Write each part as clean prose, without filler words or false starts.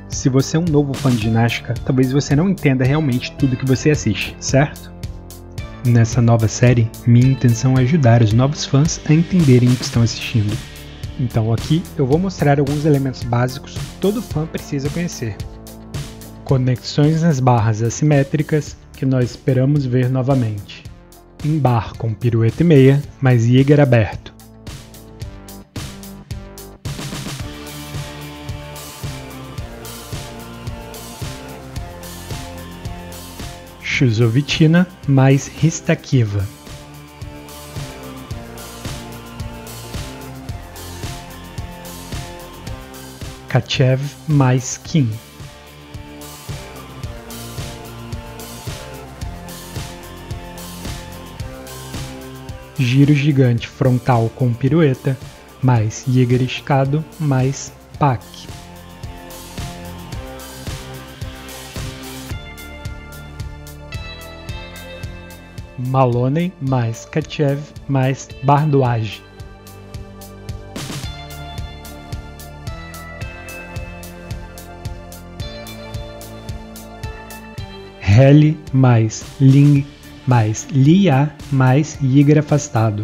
Se você é um novo fã de ginástica, talvez você não entenda realmente tudo que você assiste, certo? Nessa nova série, minha intenção é ajudar os novos fãs a entenderem o que estão assistindo. Então aqui eu vou mostrar alguns elementos básicos que todo fã precisa conhecer. Conexões nas barras assimétricas que nós esperamos ver novamente. Em bar com pirueta e meia, mas Jaeger aberto. Chusovitina mais Ristakiva. Kachev mais Kim. Giro gigante frontal com pirueta mais Jaeger escado mais Pak. Maloney mais Kachev mais Bardwaj. Heli mais Ling mais Lia mais Jaeger afastado.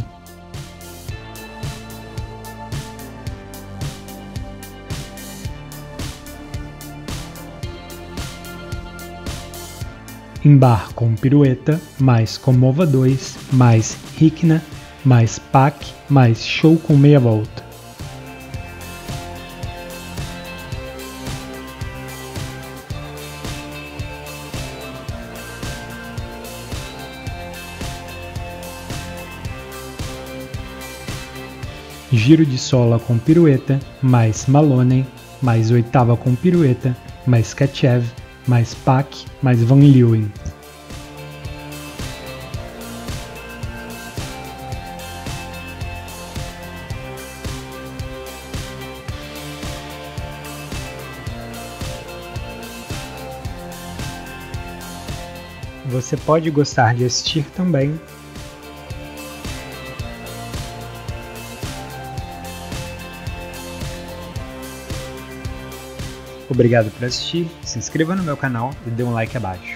Em bar com pirueta, mais Komova 2, mais Rikna, mais Pak, mais show com meia volta. Giro de sola com pirueta, mais Maloney, mais oitava com pirueta, mais Kachev, mais Pak, mais Van Leeuwen. Você pode gostar de assistir também. Obrigado por assistir, se inscreva no meu canal e dê um like abaixo.